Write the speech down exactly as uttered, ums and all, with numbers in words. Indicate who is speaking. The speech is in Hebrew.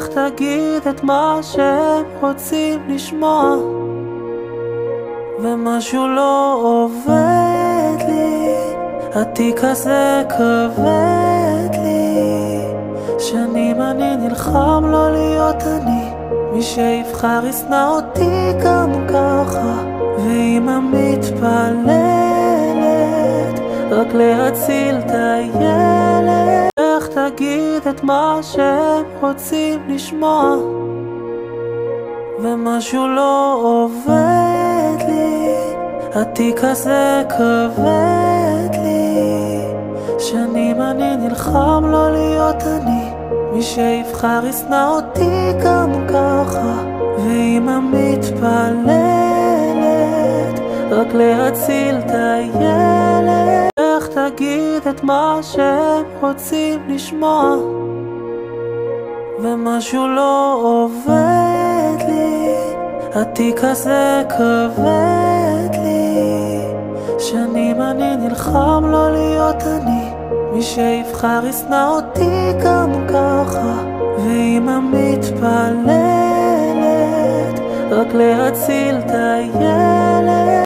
Speaker 1: איך תגיד את מה שהם רוצים לשמוע, ומשהו לא עובד לי, התיק הזה כבד לי. שנים אני נלחם לא להיות אני, מי שיבחר ישנא אותי גם ככה. ואמא מתפללת רק להציל את הילד. איך תגיד את מה שהם רוצים לשמוע, ומשהו לא עובד לי, התיק הזה כבד לי. שנים אני נלחם לא להיות אני, מי שיבחר ישנא אותי גם ככה. ואמא מתפללת רק להציל את הילד. איך תגיד את מה שהם רוצים לשמוע, ומשהו לא עובד לי, התיק הזה כבד לי. שנים אני נלחם לא להיות אני, מי שיבחר ישנא אותי גם ככה. ואמא מתפללת רק להציל את הילד.